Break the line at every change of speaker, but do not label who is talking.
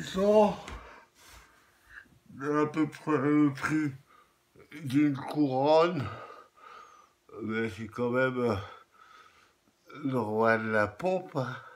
sont à peu près le prix d'une couronne, mais c'est quand même le roi de la pompe, hein.